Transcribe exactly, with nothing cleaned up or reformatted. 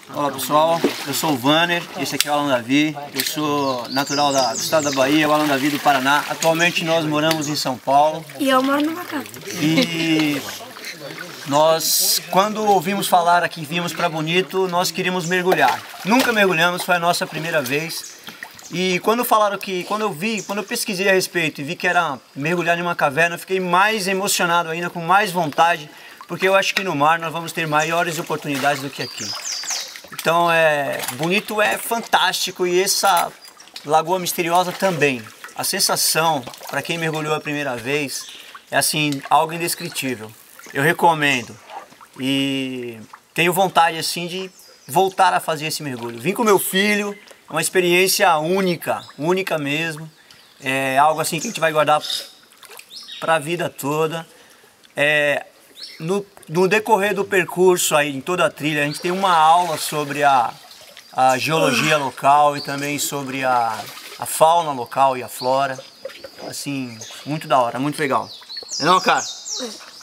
Olá pessoal, eu sou o Vanner, esse aqui é o Alan Davi, eu sou natural da, do estado da Bahia, o Alan Davi do Paraná. Atualmente nós moramos em São Paulo. E eu moro no Macau. E nós, quando ouvimos falar aqui, vimos para Bonito, nós queríamos mergulhar. Nunca mergulhamos, foi a nossa primeira vez. E quando falaram que, quando eu vi, quando eu pesquisei a respeito e vi que era mergulhar em uma caverna, eu fiquei mais emocionado ainda, com mais vontade, porque eu acho que no mar nós vamos ter maiores oportunidades do que aqui. Então, é, Bonito é fantástico e essa Lagoa Misteriosa também. A sensação, para quem mergulhou a primeira vez, é assim, algo indescritível. Eu recomendo e tenho vontade assim de voltar a fazer esse mergulho. Vim com meu filho, é uma experiência única, única mesmo. É algo assim que a gente vai guardar para a vida toda. É, no, no decorrer do percurso aí, em toda a trilha, a gente tem uma aula sobre a, a geologia local e também sobre a, a fauna local e a flora. Assim, muito da hora, muito legal. Não, cara?